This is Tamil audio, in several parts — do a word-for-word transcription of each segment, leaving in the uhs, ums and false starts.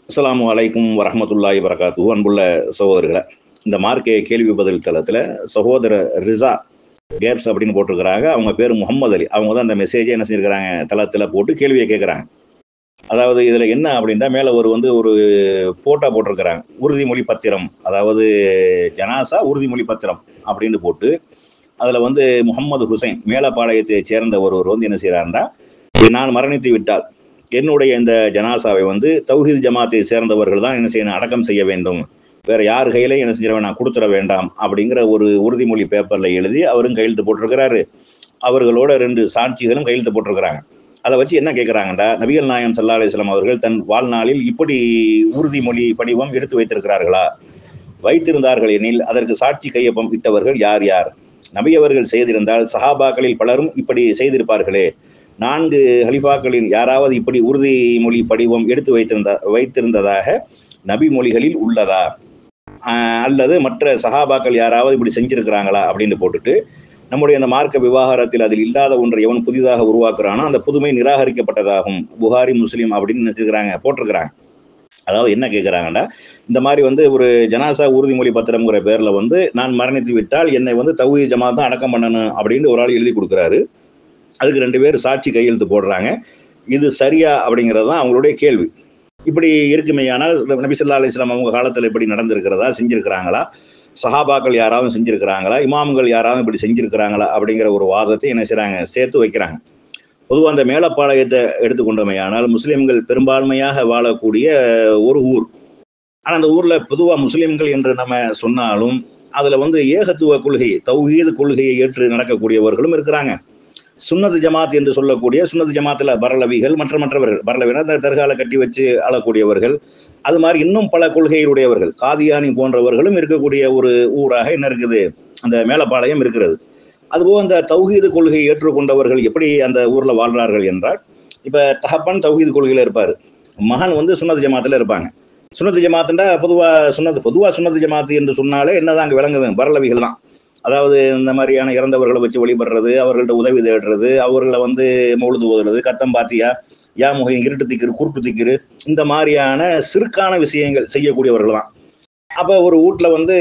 அஸ்ஸலாமு அலைக்கும் வரஹ்மத்துல்லாஹி வரகாத்துஹு. அன்புள்ள சகோதரர்களே, இந்த மார்க்கே கேள்வி பதில் தளத்தில் சகோதரர் ரிசா கேப்ஸ் அப்படின்னு போட்டிருக்கிறாங்க. அவங்க பேர் முகமது அலி. அவங்க தான் அந்த மெசேஜை என்ன செஞ்சிருக்கிறாங்க, தளத்தில் போட்டு கேள்வியை கேட்குறாங்க. அதாவது இதில் என்ன அப்படின்னா, மேலே ஒரு வந்து ஒரு போட்டோ போட்டிருக்கிறாங்க, உறுதிமொழி பத்திரம், அதாவது ஜனாசா உறுதிமொழி பத்திரம் அப்படின்னு போட்டு அதில் வந்து முகமது ஹுசைன் மேலப்பாளையத்தை சேர்ந்த ஒருவர் வந்து என்ன செய்கிறாருன்னா, நான் மரணித்து விட்டால் என்னுடைய இந்த ஜனாசாவை வந்து தௌஹீத் ஜமாத்தை சேர்ந்தவர்கள் தான் என்ன செய்யணும், அடக்கம் செய்ய வேண்டும், வேற யார் கையிலையும் என்ன செஞ்சிட வேண்டாம், கொடுத்துட வேண்டாம் அப்படிங்கிற ஒரு உறுதிமொழி பேப்பர்ல எழுதி அவரும் கையெழுத்து போட்டிருக்கிறாரு. அவர்களோட ரெண்டு சாட்சிகளும் கையெழுத்து போட்டிருக்கிறாங்க. அதை வச்சு என்ன கேட்கிறாங்கடா, நபிகள் நாயகம் ஸல்லல்லாஹு அலைஹி வஸல்லம் அவர்கள் தன் வாழ்நாளில் இப்படி உறுதிமொழி படிவம் எடுத்து வைத்திருக்கிறார்களா? வைத்திருந்தார்கள் எனில் அதற்கு சாட்சி கையொப்பம் இட்டவர்கள் யார் யார்? நபி அவர்கள் செய்திருந்தால் சஹாபாக்களில் பலரும் இப்படி செய்திருப்பார்களே. நான்கு ஹலிஃபாக்களில் யாராவது இப்படி உறுதிமொழி படிவம் எடுத்து வைத்திருந்த வைத்திருந்ததாக நபி மொழிகளில் உள்ளதா, அல்லது மற்ற சஹாபாக்கள் யாராவது இப்படி செஞ்சிருக்கிறாங்களா அப்படின்னு போட்டுட்டு, நம்முடைய அந்த மார்க்க விவகாரத்தில் அதில் இல்லாத ஒன்றை எவன் புதிதாக உருவாக்குறானோ அந்த புதுமை நிராகரிக்கப்பட்டதாகும். புகாரி முஸ்லீம் அப்படின்னு நினைச்சிருக்கிறாங்க, போட்டிருக்கிறாங்க. அதாவது என்ன கேட்குறாங்கன்னா, இந்த மாதிரி வந்து ஒரு ஜனாசா உறுதிமொழி பத்திரம்ங்கிற பேர்ல வந்து நான் மரணித்து விட்டால் என்னை வந்து தௌஹீத் ஜமாத் தான் அடக்கம் பண்ணணும் அப்படின்னு ஒரு ஆள் எழுதி கொடுக்குறாரு. அதுக்கு ரெண்டு பேர் சாட்சி கையெழுத்து போடுறாங்க. இது சரியா அப்படிங்கிறது தான் அவங்களுடைய கேள்வி. இப்படி இருக்குமையானால் நபி ஸல்லல்லாஹு அலைஹி வஸல்லம் அவங்க காலத்தில் இப்படி நடந்திருக்கிறதா, செஞ்சிருக்கிறாங்களா, சஹாபாக்கள் யாராவது செஞ்சிருக்கிறாங்களா, இமாம்கள் யாராவது இப்படி செஞ்சிருக்கிறாங்களா அப்படிங்கிற ஒரு வாதத்தை என்ன செய்றாங்க, சேர்த்து வைக்கிறாங்க. பொதுவாக அந்த மேலப்பாளையத்தை எடுத்துக்கொண்டமையானால் முஸ்லிம்கள் பெரும்பான்மையாக வாழக்கூடிய ஒரு ஊர். ஆனால் அந்த ஊர்ல பொதுவாக முஸ்லிம்கள் என்று நம்ம சொன்னாலும் அதுல வந்து ஏகத்துவ கொள்கை, தௌஹீது கொள்கையை ஏற்று நடக்கக்கூடியவர்களும் இருக்கிறாங்க. சுன்னத் ஜமாத் என்று சொல்லக்கூடிய சுன்னத் ஜமாத்தில் பரலவிகள், மற்ற மற்றவர்கள், பரலவினா அந்த தர்கால கட்டி வச்சு ஆளக்கூடியவர்கள், அது மாதிரி இன்னும் பல கொள்கையுடையவர்கள், காதியானி போன்றவர்களும் இருக்கக்கூடிய ஒரு ஊராக என்ன இருக்குது, அந்த மேலப்பாளையம் இருக்கிறது. அதுபோல் அந்த தௌஹீது கொள்கையை ஏற்றுக்கொண்டவர்கள் எப்படி அந்த ஊர்ல வாழ்றார்கள் என்றால், இப்ப தகப்பன் தௌஹீது கொள்கையில இருப்பாரு, மகன் வந்து சுன்னத் ஜமாத்துல இருப்பாங்க. சுன்னத் ஜமாத்துண்டா பொதுவா சுன்னத் பொதுவா சுன்னத் ஜமாத்து என்று சொன்னாலே என்னதான் அங்கே விளங்குது, பரலவிகள் தான். அதாவது இந்த மாதிரியான இறந்தவர்களை வச்சு வழிபடுறது, அவர்கள்ட்ட உதவி தேடுறது, அவர்களை வந்து மௌலுது ஓதுறது, கத்தம் பாத்தியா, யா முகை, இருட்டு திக்கிறு, குருட்டு திக்கிறு, இந்த மாதிரியான சிறுக்கான விஷயங்கள் செய்யக்கூடியவர்கள் தான். அப்ப ஒரு வீட்டுல வந்து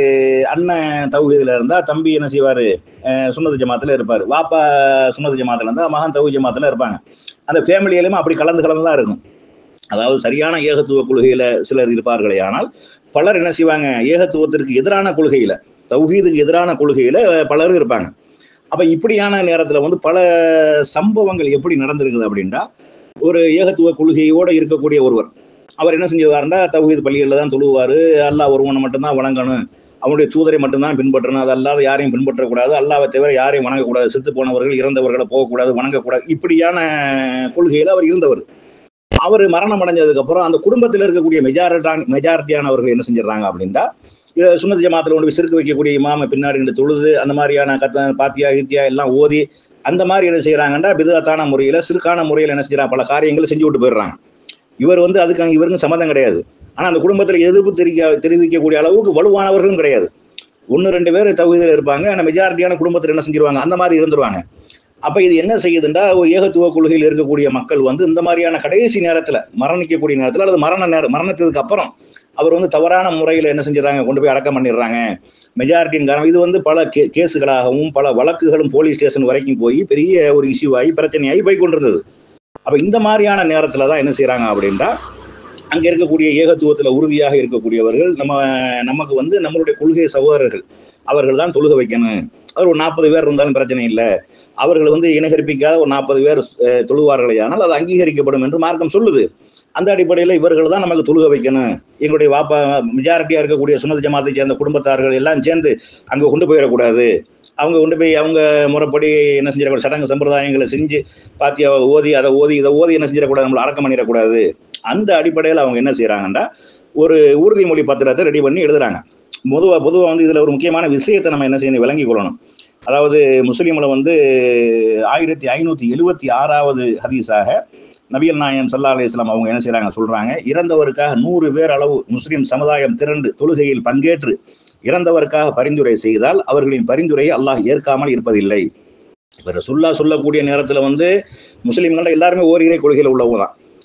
அண்ணன் தௌஹீதுல இருந்தா தம்பி என்ன செய்வாரு, சுன்னத் ஜமாத்துல இருப்பாரு. வாப்பா சுன்னத் ஜமாத்துல இருந்தா மகன் தௌஹீத் ஜமாத்துல இருப்பாங்க. அந்த ஃபேமிலியிலுமே அப்படி கலந்து கலந்து தான் இருக்கும். அதாவது சரியான ஏகத்துவ கொள்கையில சிலர் இருப்பார்களே, ஆனால் பலர் என்ன செய்வாங்க, ஏகத்துவத்திற்கு எதிரான கொள்கையில, தௌஹீதுக்கு எதிரான கொள்கையில பலரும் இருப்பாங்க. அப்ப இப்படியான நேரத்துல வந்து பல சம்பவங்கள் எப்படி நடந்திருக்குது அப்படின்னா, ஒரு ஏகத்துவ கொள்கையோட இருக்கக்கூடிய ஒருவர் அவர் என்ன செஞ்சிருவாருன்னா, தௌஹீத் பள்ளிகளில் தான் தொழுவாரு, அல்லாஹ் ஒருவனை மட்டும்தான் வணங்கணும், அவனுடைய தூதரை மட்டும்தான் பின்பற்றணும், அது அல்லாத யாரையும் பின்பற்றக்கூடாது, அல்லாவை தவிர யாரையும் வணங்கக்கூடாது, செத்து போனவர்கள் இறந்தவர்களை போகக்கூடாது, வணங்கக்கூடாது, இப்படியான கொள்கையில அவர் இருந்தவர். அவர் மரணம் அடைஞ்சதுக்கு அப்புறம் அந்த குடும்பத்தில் இருக்கக்கூடிய மெஜாரிட்டான் மெஜாரிட்டியானவர்கள் என்ன செஞ்சிடறாங்க அப்படின்னா, சுன்னத் ஜமாத்தில் கொண்டு போய் சிறுக்கு வைக்கக்கூடிய இமாம பின்னாடி நின்று தொழுது, அந்த மாதிரியான கத்த பாத்தியா ஹித்தியா எல்லாம் ஓதி அந்த மாதிரி என்ன செய்யறாங்கன்னா, பிதத்தான முறையில சிறுக்கான முறையில் என்ன செய்யறாங்க, பல காரியங்களை செஞ்சு விட்டு போயிடுறாங்க. இவர் வந்து அதுக்கு இவருக்கும் சம்மந்தம் கிடையாது. ஆனா அந்த குடும்பத்தில் எதிர்ப்பு தெரிவிக்க தெரிவிக்கக்கூடிய அளவுக்கு வலுவானவர்களும் கிடையாது. ஒன்னு ரெண்டு பேர் தௌஹீதுல இருப்பாங்க, ஆனா மெஜாரிட்டியான குடும்பத்தில் என்ன செஞ்சிருவாங்க, அந்த மாதிரி இருந்துருவாங்க. அப்ப இது என்ன செய்யுதுண்டா, ஒரு ஏகத்துவ கொள்கையில் இருக்கக்கூடிய மக்கள் வந்து இந்த மாதிரியான கடைசி நேரத்துல, மரணிக்கக்கூடிய நேரத்துல அல்லது மரண நேரம் மரணத்துக்கு அப்புறம் அவர் வந்து தவறான முறையில என்ன செஞ்சிடறாங்க, கொண்டு போய் அடக்கம் பண்ணிடுறாங்க. மெஜாரிட்டியின் காரணம் இது வந்து பல கே கேஸுகளாகவும் பல வழக்குகளும் போலீஸ் ஸ்டேஷன் வரைக்கும் போய் பெரிய ஒரு இஷ்யூ ஆகி பிரச்சனையாகி போய் கொண்டிருந்தது. அப்ப இந்த மாதிரியான நேரத்துல தான் என்ன செய்யறாங்க அப்படின்னா, அங்க இருக்கக்கூடிய ஏகத்துவத்துல உறுதியாக இருக்கக்கூடியவர்கள் நம்ம நமக்கு வந்து நம்மளுடைய கொள்கை சகோதரர்கள் அவர்கள் தான் தொழுக வைக்கணும், அவர் ஒரு நாற்பது பேர் இருந்தாலும் பிரச்சனை இல்லை, அவர்கள் வந்து இனகரிப்பிக்காத ஒரு நாற்பது பேர் தொழுவார்களே ஆனால் அது அங்கீகரிக்கப்படும் என்று மார்க்கம் சொல்லுது. அந்த அடிப்படையில் இவர்கள் தான் நமக்கு தொழுக வைக்கணும், எங்களுடைய வாப்பா மெஜாரிட்டியா இருக்கக்கூடிய சுன்னத் ஜமாத்தை சேர்ந்த குடும்பத்தார்கள் எல்லாம் சேர்ந்து அங்க கொண்டு போயிடக்கூடாது, அவங்க கொண்டு போய் அவங்க முறைப்படி என்ன செஞ்சிடக்கூடாது, சடங்கு சம்பிரதாயங்களை செஞ்சு பாத்தியா ஓதி அதை ஓதி இதை ஓதி என்ன செஞ்சிடக்கூடாது, நம்மளை அடக்கம் பண்ணிடக்கூடாது. அந்த அடிப்படையில் அவங்க என்ன செய்யறாங்கன்னா, ஒரு உறுதிமொழி பத்திரத்தை ரெடி பண்ணி எழுதுறாங்க. பொதுவாக பொதுவாக வந்து இதுல ஒரு முக்கியமான விஷயத்தை நம்ம என்ன செய்யணும், விளங்கி கொள்ளணும். அதாவது முஸ்லீம்ல வந்து ஆயிரத்தி ஐநூத்தி எழுவத்தி ஆறாவது ஹதீஸாக நபிகள் நாயகம் ஸல்லல்லாஹு அலைஹி வஸல்லம் அவங்க என்ன செய்யறாங்க சொல்றாங்க, இறந்தவருக்காக நூறு பேர் அளவு முஸ்லிம் சமுதாயம் திரண்டு தொழுகையில் பங்கேற்று இறந்தவருக்காக பரிந்துரை செய்தால் அவர்களின் பரிந்துரையை அல்லாஹ் ஏற்காமல் இருப்பதில்லை. இப்ப ரசூலுல்லாஹ் சொல்லக்கூடிய நேரத்துல வந்து முஸ்லிம்கள் எல்லாருமே ஓரிரை கொள்கையில உள்ளவங்க தான்.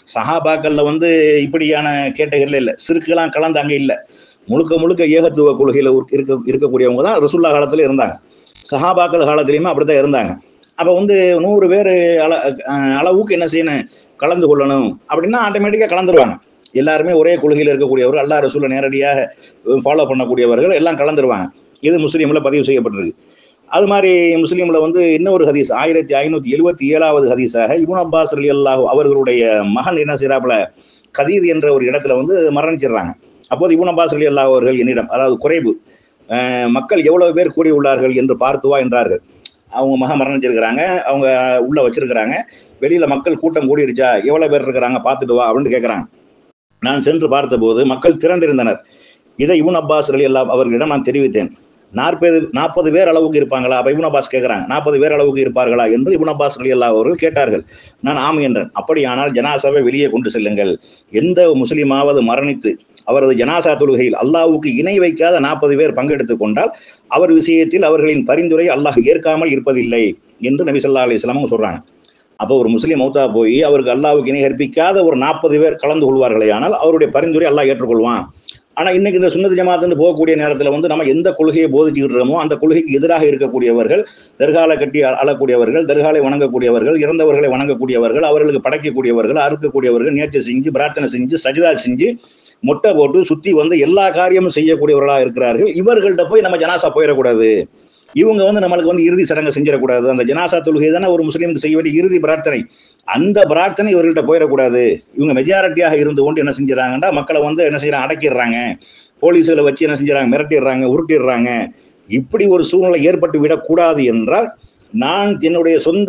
சஹாபாக்கள்ல வந்து இப்படியான கேட்டகரியில் இல்லை, சிறுக்கெல்லாம் கலந்து அங்கே இல்லை. முழுக்க முழுக்க ஏகத்துவ கொள்கையில இருக்க இருக்கக்கூடியவங்க தான் ரசூல்லா காலத்துல இருந்தாங்க. சஹாபாக்கள் காலத்திலையுமே அப்படித்தான் இருந்தாங்க. அப்ப வந்து நூறு பேர் அள அளவுக்கு என்ன செய்யணும், கலந்து கொள்ளணும் அப்படின்னா ஆட்டோமேட்டிக்கா கலந்துருவாங்க. எல்லாருமே ஒரே கொள்கையில் இருக்கக்கூடியவர்கள், அல்லாஹ் ரசூலை நேரடியாக ஃபாலோ பண்ணக்கூடியவர்கள் எல்லாம் கலந்துருவாங்க. இது முஸ்லீம்ல பதிவு செய்யப்பட்டிருக்கு. அது மாதிரி முஸ்லீம்ல வந்து இன்னொரு ஹதீஸ் ஆயிரத்தி ஐநூத்தி எழுபத்தி ஏழாவது ஹதீஸாக இப்னு அப்பாஸ் ரலியல்லாஹு அவர்களுடைய மகன் என்ன செய்யறாப்புல கதீர் என்ற ஒரு இடத்துல வந்து மரணிச்சிடுறாங்க. அப்போது இப்னு அப்பாஸ் ரலியல்லாஹு அவர்கள் என்னிடம், அதாவது குறைவு மக்கள் எவ்வளவு பேர் கூடி உள்ளார்கள் என்று பார்த்து வா என்றார்கள். அவங்க மகன் மரணிச்சிருக்கிறாங்க, அவங்க உள்ள வச்சிருக்கிறாங்க, வெளியில மக்கள் கூட்டம் கூடிருச்சா, எவ்வளவு பேர் இருக்கிறாங்க பார்த்துட்டு வா அப்படின்னு கேட்கிறாங்க. நான் சென்று பார்த்த போது மக்கள் திரண்டிருந்தனர். இதை இப்னு அப்பாஸ் ரலியல்லாஹு அவர்களிடம் நான் தெரிவித்தேன். நாற்பது நாற்பது பேர் அளவுக்கு இருப்பாங்களா? அப்ப இப்னு அப்பாஸ் கேட்கிறாங்க, நாற்பது பேர் அளவுக்கு இருப்பார்களா என்று இப்னு அப்பாஸ் ரலியல்லாஹு அவர்கள் கேட்டார்கள். நான் ஆம் என்றேன். அப்படியானால் ஜனாசாவை வெளியே கொண்டு செல்லுங்கள். எந்த முஸ்லிமாவது மரணித்து அவரது ஜனாசா தொழுகையில் அல்லாஹ்வுக்கு இணை வைக்காத நாற்பது பேர் பங்கெடுத்துக் கொண்டால் அவர் விஷயத்தில் அவர்களின் பரிந்துரை அல்லாஹ் ஏற்காமல் இருப்பதில்லை என்று நபி ஸல்லல்லாஹு அலைஹி வஸல்லம் சொல்றாங்க. அப்போ ஒரு முஸ்லீம் மௌத்தா போய் அவருக்கு அல்லாஹ்வுக்கு இணை கற்பிக்காத ஒரு நாற்பது பேர் கலந்து கொள்வார்களே ஆனால் அவருடைய பரிந்துரை அல்லாஹ் ஏற்றுக்கொள்வான். ஆனா இன்னைக்கு இந்த சுன்னத் ஜமாத்துன்னு போகக்கூடிய நேரத்துல வந்து நம்ம எந்த கொள்கையை போதிச்சுக்கிட்டோமோ அந்த கொள்கைக்கு எதிராக இருக்கக்கூடியவர்கள், தர்காலை கட்டி அழக்கூடியவர்கள், தர்காலை வணங்கக்கூடியவர்கள், இறந்தவர்களை வணங்கக்கூடியவர்கள், அவர்களுக்கு படைக்கக்கூடியவர்கள், அறுக்கக்கூடியவர்கள், நேர்ச்சி செஞ்சு பிரார்த்தனை செஞ்சு சஜிதா செஞ்சு மொட்டை போட்டு சுத்தி வந்து எல்லா காரியமும் செய்யக்கூடியவர்களா இருக்கிறார்கள். இவர்கள்ட்ட போய் நம்ம ஜனாசா போயிடக்கூடாது. இவங்க வந்து நம்மளுக்கு வந்து இறுதி சடங்கு செஞ்சிடக்கூடாது. அந்த ஜனாசா தொழுகை தானே ஒரு முஸ்லீமுக்கு செய்ய வேண்டிய இறுதி பிரார்த்தனை. அந்த பிரார்த்தனை இவர்கள்ட்ட போயிடக்கூடாது. இவங்க மெஜாரிட்டியாக இருந்து கொண்டு என்ன செஞ்சிடறாங்கன்னா மக்களை வந்து என்ன செய்யறாங்க, அடக்கிடுறாங்க. போலீஸ்களை வச்சு என்ன செஞ்சிடறாங்க, மிரட்டிடுறாங்க, உருட்டிடுறாங்க. இப்படி ஒரு சூழ்நிலை ஏற்பட்டு விடக்கூடாது என்றால் நான் என்னுடைய சொந்த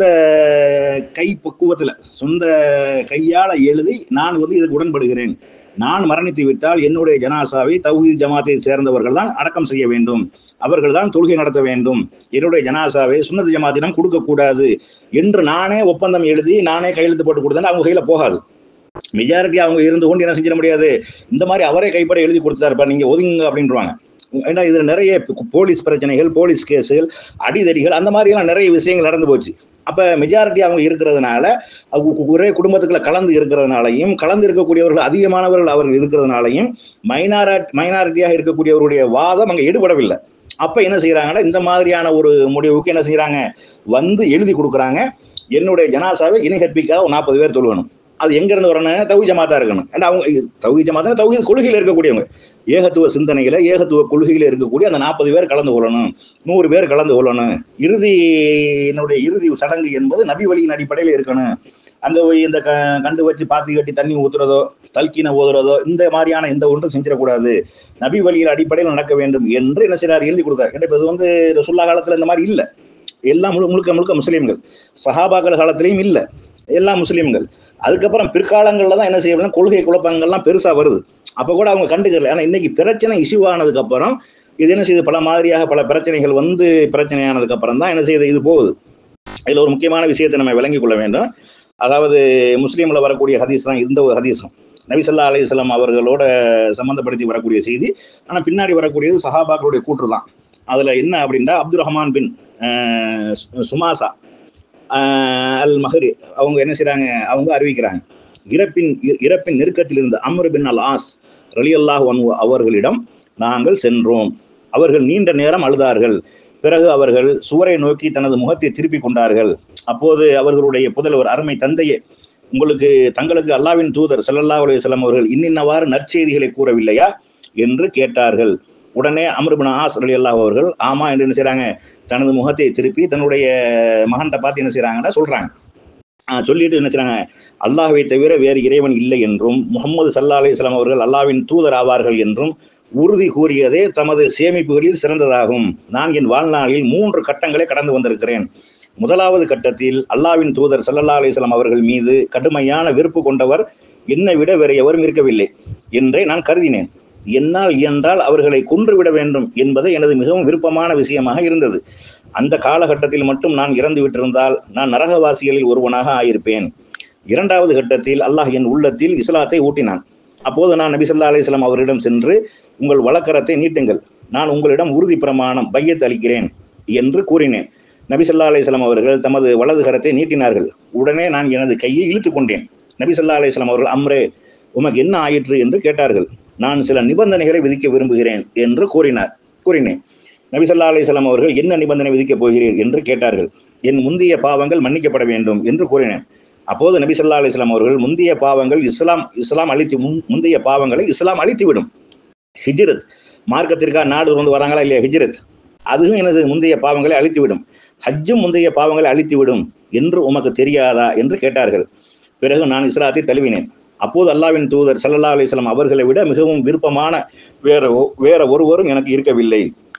கை பக்குவத்துல சொந்த கையால எழுதி நான் வந்து இதுக்கு உடன்படுகிறேன். நான் மரணித்து விட்டால் என்னுடைய ஜனாசாவை தௌஹீத் ஜமாத்தை சேர்ந்தவர்கள் தான் அடக்கம் செய்ய வேண்டும், அவர்கள் தான் தொழுகை நடத்த வேண்டும், என்னுடைய ஜனாசாவை சுன்னத் ஜமாத்திடம் கொடுக்க கூடாது என்று நானே ஒப்பந்தம் எழுதி நானே கையெழுத்து போட்டு கொடுத்தேன். அவங்க கையில போகாது. மெஜாரிட்டி அவங்க இருந்து கொண்டு என்ன செஞ்சிட முடியாது, இந்த மாதிரி அவரே கைப்பட எழுதி கொடுத்தாருப்பா நீங்க ஒதுங்க அப்படின்றாங்க. ஏன்னா இதுல நிறைய போலீஸ் பிரச்சனைகள், போலீஸ் கேஸுகள், அடிதடிகள், அந்த மாதிரி எல்லாம் நிறைய விஷயங்கள் நடந்து போச்சு. அப்ப மெஜாரிட்டி அவங்க இருக்கிறதுனால, ஒரே குடும்பத்துக்குள்ள கலந்து இருக்கிறதுனாலையும், கலந்து இருக்கக்கூடியவர்கள் அதிகமானவர்கள் அவர்கள் இருக்கிறதுனாலையும் மைனாரிட்டி மைனாரிட்டியாக இருக்கக்கூடியவருடைய வாதம் அங்க ஈடுபடவில்லை. அப்ப என்ன செய்யறாங்கன்னா இந்த மாதிரியான ஒரு முடிவுக்கு என்ன செய்யறாங்க, வந்து எழுதி கொடுக்குறாங்க, என்னுடைய ஜனாசாவை இணை கற்பிக்காத ஒரு நாற்பது பேர் தொழுகணும். அது எங்க இருந்து வரணும், தௌஹீத் ஜமாத்தா இருக்கணும். ஏன்னா அவங்க தௌஹீத் ஜமாத்தா தௌஹீத் கொள்கையில இருக்கக்கூடியவங்க, ஏகத்துவ சிந்தனையில ஏகத்துவ கொள்கையில இருக்கக்கூடிய அந்த நாற்பது பேர் கலந்து கொள்ளணும், நூறு பேர் கலந்து கொள்ளணும். இறுதி என்னுடைய இறுதி சடங்கு என்பது நபி வழியின் அடிப்படையில் இருக்கணும். அங்க போய் இந்த க கண்டு வச்சு பாத்தி கட்டி தண்ணி ஊத்துறதோ தல்கீனை ஓதுறதோ இந்த மாதிரியான எந்த ஒன்றும் செஞ்சிடக்கூடாது, நபி வழியின் அடிப்படையில் நடக்க வேண்டும் என்று என்ன செய்யறாரு, எழுதி கொடுத்தாரு. ஏன்னா இது வந்து ரசூலுல்லாஹ் காலத்துல இந்த மாதிரி இல்லை. எல்லாம் முழு முழுக்க முழுக்க முஸ்லீம்கள். சஹாபாக்கள் காலத்திலையும் இல்லை, எல்லாம் முஸ்லீம்கள். அதுக்கப்புறம் பிற்காலங்கள்ல தான் என்ன செய்யணும், கொள்கை குழப்பங்கள்லாம் பெருசா வருது. அப்ப கூட அவங்க கண்டுக்கல. ஆனா இன்னைக்கு பிரச்சனை இஷ்யூ ஆனதுக்கு அப்புறம் இது என்ன செய்யுது, பல மாதிரியாக பல பிரச்சனைகள் வந்து பிரச்சனையானதுக்கு அப்புறம் தான் என்ன செய்யுது, இது போகுது. இதுல ஒரு முக்கியமான விஷயத்தை நம்ம விளங்கிக் கொள்ள வேண்டும். அதாவது முஸ்லீம்ல வரக்கூடிய ஹதீஸ் தான் இந்த ஒரு ஹதீஸும் நபி ஸல்லல்லாஹு அலைஹி வஸல்லம் அவர்களோட சம்பந்தப்படுத்தி வரக்கூடிய செய்தி. ஆனா பின்னாடி வரக்கூடியது சஹாபாக்களுடைய கூற்று தான். அதுல என்ன அப்படின்னா, அப்துல் ரஹ்மான் பின் சுமாசா அல் மஹரி அவங்க என்ன செய்றாங்க, அவங்க அறிவிக்கிறாங்க, இறப்பின் இறப்பின் நெருக்கத்தில் இருந்த அம்ர் பின் அல் ஆஸ் ரலியல்லாஹு அன்ஹு அவர்களிடம் நாங்கள் சென்றோம். அவர்கள் நீண்ட நேரம் அழுதார்கள். பிறகு அவர்கள் சுவரை நோக்கி தனது முகத்தை திருப்பி கொண்டார்கள். அப்போது அவர்களுடைய புதல்வர், அருமை தந்தையே, உங்களுக்கு தங்களுக்கு அல்லாஹ்வின் தூதர் ஸல்லல்லாஹு அலைஹி வஸல்லம் அவர்கள் இன்னின்னவாறு நற்செய்திகளை கூறவில்லையா என்று கேட்டார்கள். உடனே அம்ர் பின் ஆஸ் ரலியல்லாஹு அவர்கள் ஆமா என்று என்ன செய்றாங்க, தனது முகத்தை திருப்பி தன்னுடைய மகன்கிட்ட பார்த்து என்ன செய்றாங்கன்னா சொல்றாங்க, சொல்லிட்டு என்ன செய்றாங்க, அல்லாஹ்வை தவிர வேறு இறைவன் இல்லை என்றும் முஹம்மது ஸல்லல்லாஹு அலைஹி வஸல்லம் அவர்கள் அல்லாஹ்வின் தூதர் ஆவார்கள் என்றும் உறுதி கூறியதே தமது சேமிப்புகளில் சிறந்ததாகும். நான் என் வாழ்நாளில் மூன்று கட்டங்களை கடந்து வந்திருக்கிறேன். முதலாவது கட்டத்தில் அல்லாஹ்வின் தூதர் ஸல்லல்லாஹு அலைஹி வஸல்லம் அவர்கள் மீது கடுமையான வெறுப்பு கொண்டவர் என்னை விட வேறு எவரும் இருக்கவில்லை என்றே நான் கருதினேன். என்னால் இயன்றால் அவர்களை கொன்றுவிட வேண்டும் என்பது எனது மிகவும் விருப்பமான விஷயமாக இருந்தது. அந்த காலகட்டத்தில் மட்டும் நான் இறந்து விட்டிருந்தால் நான் நரகவாசிகளில் ஒருவனாக ஆயிருப்பேன். இரண்டாவது கட்டத்தில் அல்லாஹ் என் உள்ளத்தில் இஸ்லாத்தை ஊட்டினான். அப்போது நான் நபி ஸல்லல்லாஹு அலைஹி வஸல்லம் அவரிடம் சென்று, உங்கள் வலக்கரத்தை நீட்டுங்கள், நான் உங்களிடம் உறுதி பிரமாணம் பையத் அளிக்கிறேன் என்று கூறினேன். நபி ஸல்லல்லாஹு அலைஹி வஸல்லம் அவர்கள் தமது வலது கரத்தை நீட்டினார்கள். உடனே நான் எனது கையை இழுத்து கொண்டேன். நபி ஸல்லல்லாஹு அலைஹி வஸல்லம் அவர்கள் அம்ரே உமக்கு என்ன ஆயிற்று என்று கேட்டார்கள். நான் சில நிபந்தனைகளை விதிக்க விரும்புகிறேன் என்று கூறினார் கூறினேன். நபி ஸல்லல்லாஹு அலைஹி வஸல்லம் அவர்கள் என்ன நிபந்தனை விதிக்கப் போகிறீர் என்று கேட்டார்கள். என் முந்தைய பாவங்கள் மன்னிக்கப்பட வேண்டும் என்று கூறினேன். அப்போது நபி ஸல்லல்லாஹு அலைஹி வஸல்லம் அவர்கள் முந்தைய பாவங்கள் இஸ்லாம் இஸ்லாம் அழித்து முன் முந்தைய பாவங்களை இஸ்லாம் அழித்துவிடும். ஹிஜ்ரத் மார்க்கத்திற்காக நாடு வந்து வராங்களா இல்லையா, ஹிஜ்ரத் அதுவும் எனது முந்தைய பாவங்களை அழித்துவிடும். ஹஜ்ஜும் முந்தைய பாவங்களை அழித்துவிடும் என்று உமக்கு தெரியாதா என்று கேட்டார்கள். பிறகு நான் இஸ்லாத்தை தழுவினேன். அப்போது அல்லாஹ்வின் தூதர் ஸல்லல்லாஹு அலைஹி வஸல்லம் அவர்களை விட மிகவும் விருப்பமான வேற வேற ஒருவரும் எனக்கு இருக்கவில்லை.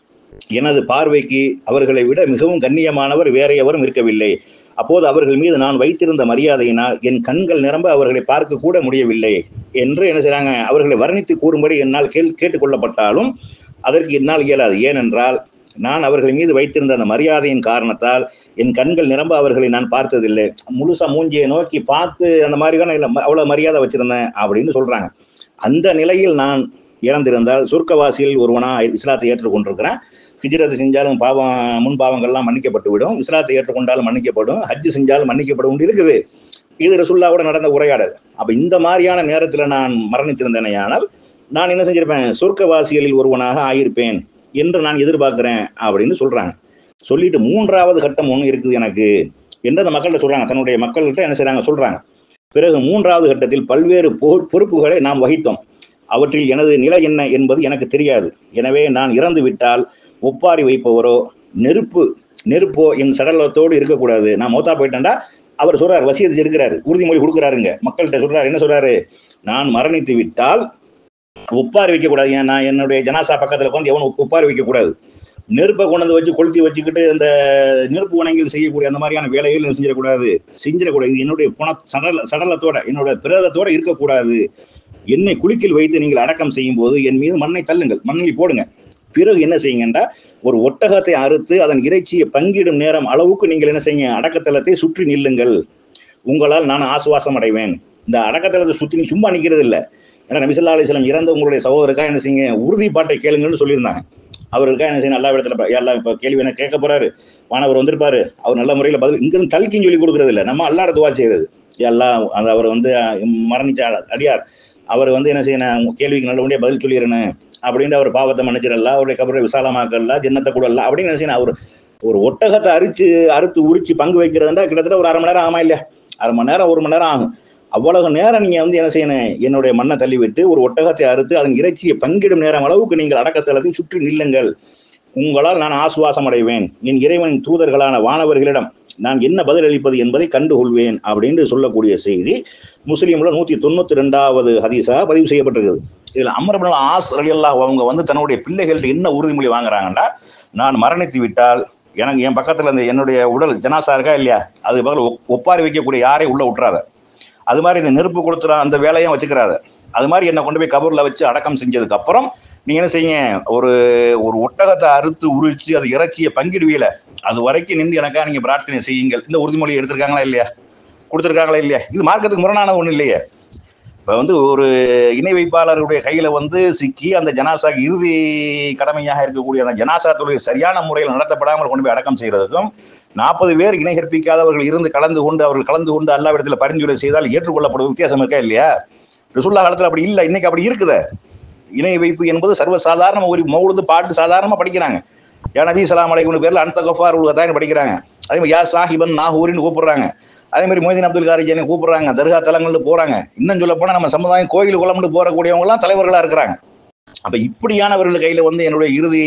எனது பார்வைக்கு அவர்களை விட மிகவும் கண்ணியமானவர் வேற எவரும் இருக்கவில்லை. அப்போது அவர்கள் மீது நான் வைத்திருந்த மரியாதையினால் என் கண்கள் நிரம்ப அவர்களை பார்க்க கூட முடியவில்லை என்று என்ன செய்றாங்க, அவர்களை வர்ணித்து கூறும்படி என்னால் கேள் கேட்டுக்கொள்ளப்பட்டாலும் அதற்கு என்னால் இயலாது. ஏனென்றால் நான் அவர்கள் மீது வைத்திருந்த அந்த மரியாதையின் காரணத்தால் என் கண்கள் நிரம்ப அவர்களை நான் பார்த்ததில்லை. முழுசா மூஞ்சியை நோக்கி பார்த்து அந்த மாதிரி தான் இல்லை, அவ்வளவு மரியாதை வச்சிருந்தேன் அப்படின்னு சொல்றாங்க. அந்த நிலையில் நான் இறந்திருந்தால் சொர்க்கவாசியில் ஒருவனா இஸ்லாத்தை ஏற்றுக்கொண்டிருக்கிறேன். ஹிஜ்ரத் செஞ்சாலும் பாவம் முன் பாவங்கள்லாம் மன்னிக்கப்பட்டு விடும், இஸ்லாத்தை ஏற்றுக்கொண்டாலும் மன்னிக்கப்படும், ஹஜ்ஜு செஞ்சாலும் மன்னிக்கப்படும் இருக்குது. இது ரசூலுல்லாஹ்வோட நடந்த உரையாடல். அப்ப இந்த மாதிரியான நேரத்தில் நான் மரணித்திருந்தேனையானால் நான் என்ன செஞ்சிருப்பேன், சொர்க்கவாசிகளில் ஒருவனாக ஆயிருப்பேன் என்று நான் எதிர்பார்க்கிறேன் அப்படின்னு சொல்றாங்க. சொல்லிட்டு மூன்றாவது கட்டம் ஒன்று இருக்குது எனக்கு என்று அந்த மக்கள்கிட்ட சொல்றாங்க, தன்னுடைய மக்கள்கிட்ட என்ன செய்றாங்க சொல்றாங்க. பிறகு மூன்றாவது கட்டத்தில் பல்வேறு பொறுப்புகளை நாம் வகித்தோம். அவற்றில் எனது நிலை என்ன என்பது எனக்கு தெரியாது. எனவே நான் இறந்து விட்டால் ஒப்பாரி வைப்பவரோ நெருப்பு நெருப்போ என் சடலத்தோடு இருக்கக்கூடாது. நான் மௌத்தா போயிட்டேன்டா அவர் சொல்றாரு, வசியத்து இருக்கிறாரு, உறுதிமொழி கொடுக்குறாருங்க, மக்கள்கிட்ட சொல்றாரு. என்ன சொல்றாரு, நான் மரணித்து விட்டால் ஒப்பாரி வைக்கக்கூடாது. ஏன் நான் என்னுடைய ஜனாசா பக்கத்துல வந்து எவனும் ஒப்பாரி வைக்கக்கூடாது. நெருப்பை கொண்டு வந்து வச்சு கொளுத்தி வச்சுக்கிட்டு அந்த நெருப்பு வணங்கில் செய்யக்கூடிய அந்த மாதிரியான வேலைகள் செஞ்சிடக்கூடாது செஞ்சிடக்கூடாது என்னுடைய புன சடல சடலத்தோட என்னோட பிரேதத்தோட இருக்கக்கூடாது. என்னை குளிக்கில் வைத்து நீங்கள் அடக்கம் செய்யும் போது என் மீது மண்ணை தள்ளுங்கள், மண்ணில் போடுங்க. பிறகு என்ன செய்யுங்கண்டா, ஒரு ஒட்டகத்தை அறுத்து அதன் இறைச்சியை பங்கிடும் நேரம் அளவுக்கு நீங்கள் என்ன செய்யுங்க, அடக்கத்தலத்தை சுற்றி நில்லுங்கள். உங்களால் நான் ஆசுவாசம் அடைவேன். இந்த அடக்கத்தலத்தை சுற்றி நீ சும்மா நிற்கிறது இல்லை. ஏன்னா நபி ஸல்லல்லாஹு அலைஹி வஸல்லம் இறந்த உங்களுடைய சகோதரருக்காக என்ன செய்யுங்க, உறுதிப்பாட்டை கேளுங்கன்னு சொல்லியிருந்தாங்க. அவருக்காக என்ன செய்யணும், எல்லா இடத்துல எல்லாம் இப்போ கேள்வி என்ன கேட்க போறாரு, மாணவர் வந்திருப்பாரு, அவர் நல்ல முறையில் பதில் இங்கிருந்து தல்கின்னு சொல்லி கொடுக்கறது இல்லை, நம்ம அல்லாஹ்ட துவா செய்யறது. எல்லாம் அந்த அவர் வந்து மரணிச்ச அடியார், அவர் வந்து என்ன செய்யணும், கேள்விக்கு நல்லபடியாக பதில் சொல்லிடணும் அப்படின்ட்டு அவர் பாவத்தை மன்னிச்சிடலாம், அவருடைய கபரை விசாலமாக்கலாம், ஜன்னத்தை கூடலாம் அப்படின்னு என்ன செய்யணும். அவர் ஒரு ஒட்டகத்தை அரிச்சு அறுத்து உரிச்சு பங்கு வைக்கிறதுண்டா கிட்டத்தட்ட ஒரு அரை மணி நேரம் ஆமா இல்லையா, அரை மணி நேரம் ஒரு மணி நேரம் ஆகும். அவ்வளவு நேரம் நீங்க வந்து என்ன செய்யணும், என்னுடைய மண்ணை தள்ளிவிட்டு ஒரு ஒட்டகத்தை அறுத்து அதன் இறைச்சியை பங்கிடும் நேரம் அளவுக்கு நீங்கள் அடக்க ஸ்தலத்தை சுற்றி நில்லுங்கள். உங்களால் நான் ஆசுவாசம் அடைவேன். என் இறைவனின் தூதர்களான வானவர்களிடம் நான் என்ன பதில் அளிப்பது என்பதை கண்டுகொள்வேன் அப்படின்னு சொல்லக்கூடிய செய்தி முஸ்லீம்ல நூத்தி தொண்ணூத்தி ரெண்டாவது ஹதீஸா பதிவு செய்யப்பட்டிருக்குது. இதுல அம்ர் இப்னு ஆஸ் ரலியல்லாஹு அவங்க வந்து தன்னுடைய பிள்ளைகள்ட்ட என்ன உறுதிமொழி வாங்குறாங்கன்னா, நான் மரணித்து விட்டால் எனக்கு என் பக்கத்துல இந்த என்னுடைய உடல் ஜனாசா இருக்கா இல்லையா, அது பக்கத்தில் ஒப்பாரி வைக்கக்கூடிய யாரையும் உள்ள விட்டுறாத. அது மாதிரி இந்த நெருப்பு கொடுத்துற அந்த வேலையும் வச்சுக்கிறாத. அது மாதிரி என்னை கொண்டு போய் கபூர்ல வச்சு அடக்கம் செஞ்சதுக்கு அப்புறம் நீங்க என்ன செய்யுங்க, ஒரு ஒரு ஒட்டகத்தை அறுத்து உரிச்சு அது இறைச்சியை பங்கிடுவீல, அது வரைக்கும் நின்று எனக்கா நீங்க பிரார்த்தனை செய்யுங்கள். இந்த உறுதிமொழியை எடுத்திருக்காங்களா இல்லையா, கொடுத்துருக்காங்களா இல்லையா? இது மார்க்கத்துக்கு முரணானது ஒன்றும் இல்லையே. இப்போ வந்து ஒரு இணை வைப்பாளருடைய கையில வந்து சிக்கி அந்த ஜனாசாக்கு இறுதி கடமையாக இருக்கக்கூடிய அந்த ஜனாசா தொழில் சரியான முறையில் நடத்தப்படாமல் கொண்டு போய் அடக்கம் செய்யறதுக்கும், நாற்பது பேர் இணை கற்பிக்காதவர்கள் இருந்து கலந்து கொண்டு அவர்கள் கலந்து கொண்டு அல்லாஹ்விடத்தில் பரிந்துரை செய்தால் ஏற்றுக்கொள்ளப்படுவது வித்தியாசம் இருக்கா இல்லையா? ரசூலுல்லாஹ் காலத்தில் அப்படி இல்லை, இன்னைக்கு அப்படி இருக்குது. இணை வைப்பு என்பது சர்வசாதாரண ஒரு மௌலுது பாட்டு சாதாரணமா படிக்கிறாங்க. யா நபி ஸல்லல்லாஹு அலைஹி வஸல்லம் பேர்ல அந்த கஃபார் உலகத்தான் படிக்கிறாங்க. அதே மாதிரி யா சாஹிபன் நாஹூரின்னு கூப்பிடுறாங்க. அதே மாதிரி மொய்தீன் அப்துல் காரிஜினை கூப்பிடுறாங்க. தர்கா தலங்கள்ல போறாங்க. இன்னும் சொல்ல போனா நம்ம சமுதாயம் கோயில் குளம்னு போறக்கூடியவங்க எல்லாம் தலைவர்களா இருக்கிறாங்க. அப்ப இப்படியானவர்கள் கையில வந்து என்னுடைய இறுதி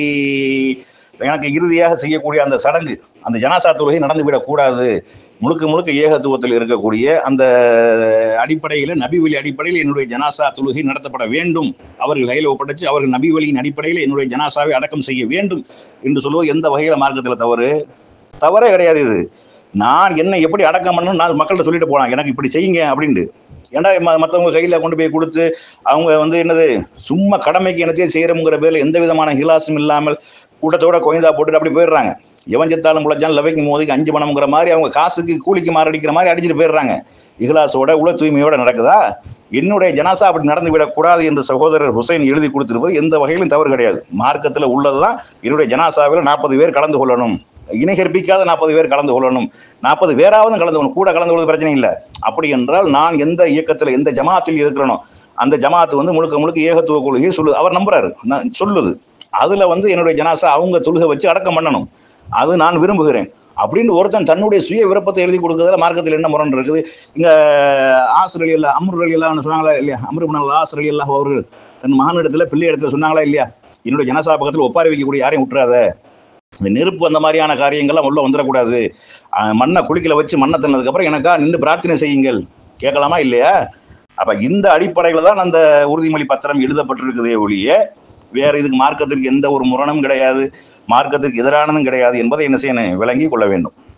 எனக்கு இறுதியாக செய்யக்கூடிய அந்த சடங்கு, அந்த ஜனாசா தொழுகை நடந்துவிடக் கூடாது. முழுக்க முழுக்க ஏகத்துவத்தில் இருக்கக்கூடிய அந்த அடிப்படையில் நபி வழி அடிப்படையில் என்னுடைய ஜனாசா தொழுகை நடத்தப்பட வேண்டும். அவர்கள் கையில் ஒப்படைச்சு அவர்கள் நபி வழியின் அடிப்படையில் என்னுடைய ஜனாசாவை அடக்கம் செய்ய வேண்டும் என்று சொல்லுவது எந்த வகையில மார்க்கத்தில் தவறு? தவறே கிடையாது. இது நான் என்ன எப்படி அடக்கம் பண்ணணும் நான் மக்கள்கிட்ட சொல்லிட்டு போனாங்க, எனக்கு இப்படி செய்யுங்க அப்படின்ட்டு. ஏன்னா மற்றவங்க கையில் கொண்டு போய் கொடுத்து அவங்க வந்து என்னது சும்மா கடமைக்கு என்னத்தையும் செய்யறோங்கிற பேரில் எந்த விதமான ஹிலாசும் இல்லாமல் கூட்டத்தோட கோயந்தா போட்டுட்டு அப்படி போயிடுறாங்க. எவன் செத்தாலும் முளைச்சாலும் லவைக்கு மோதிக்கு அஞ்சு பணம்ங்கிற மாதிரி அவங்க காசுக்கு கூலிக்கு மாரடிக்கிற மாதிரி அடிச்சுட்டு போயிடுறாங்க. இஹ்லாஸோட உள தூய்மையோட நடக்குதா? என்னுடைய ஜனாசா அப்படி நடந்து விடக்கூடாது என்று சகோதரர் ஹுசைன் எழுதி கொடுத்திருப்பது எந்த வகையிலும் தவறு கிடையாது. மார்க்கத்தில் உள்ளதுதான் என்னுடைய ஜனாசாவில் நாற்பது பேர் கலந்து கொள்ளணும். இணை கற்பிக்காத நாற்பது பேர் கலந்து கொள்ளணும், நாற்பது பேராவது கலந்து கொள்ளணும், கூட கலந்து கொள்வது பிரச்சனை இல்லை. அப்படி என்றால் நான் எந்த இயக்கத்தில் எந்த ஜமாத்தில் இருக்கிறனோ அந்த ஜமாத்து வந்து முழுக்க முழுக்க ஏகத்துவ கொள்கையை சொல்லு அவர் நம்புறாரு, சொல்லுது. அதுல வந்து என்னுடைய ஜனாசா அவங்க தொழுகை வச்சு அடக்கம் பண்ணணும், அது நான் விரும்புகிறேன் அப்படின்னு ஒருத்தன் தன்னுடைய சுய விருப்பத்தை எழுதி கொடுக்கறதுல மார்க்கத்தில் என்ன முரண் இருக்குது? இங்க ஆசிரியர் இல்ல அம்ரு அலி அல்லாஹ்னு சொன்னாங்களா இல்லையா? அம்ரு இப்னு ஆஸ் ரலியல்லாஹு அவர்கள் தன் மகனிடத்துல பிள்ளை இடத்துல சொன்னாங்களா இல்லையா? என்னுடைய ஜனாசா பக்கத்தில் ஒப்பாரி வைக்கக்கூடிய யாரையும் விட்டுறாத, இந்த நெருப்பு அந்த மாதிரியான காரியங்கள்லாம் உள்ள வந்துடக்கூடாது, மண்ணை குளிக்கல வச்சு மண்ணை தந்ததுக்கு அப்புறம் எனக்கா நின்று பிரார்த்தனை செய்யுங்கள், கேட்கலாமா இல்லையா? அப்ப இந்த அடிப்படையில தான் அந்த உறுதிமொழி பத்திரம் எழுதப்பட்டிருக்குதே ஒழிய வேற இதுக்கு மார்க்கத்திற்கு எந்த ஒரு முரணும் கிடையாது, மார்க்கத்திற்கு எதிரானதும் கிடையாது என்பதை என்ன செய்யணும், விளங்கி கொள்ள வேண்டும்.